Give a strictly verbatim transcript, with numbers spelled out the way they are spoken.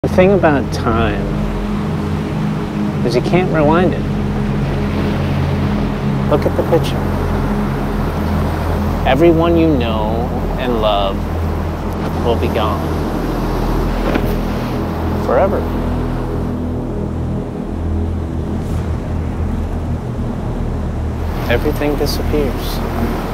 The thing about time is you can't rewind it. Look at the picture. Everyone you know and love will be gone forever. Everything disappears.